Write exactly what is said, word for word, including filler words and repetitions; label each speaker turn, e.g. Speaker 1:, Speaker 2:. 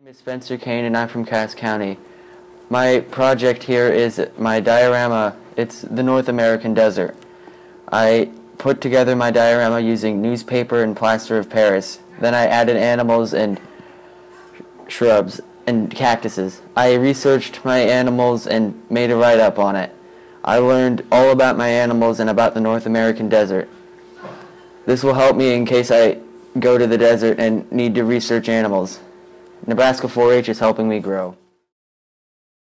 Speaker 1: name is Spencer Kane and I'm from Cass County. My project here is my diorama. It's the North American desert. I put together my diorama using newspaper and plaster of Paris. Then I added animals and shrubs and cactuses. I researched my animals and made a write-up on it. I learned all about my animals and about the North American desert. This will help me in case I go to the desert and need to research animals. Nebraska four H is helping me grow.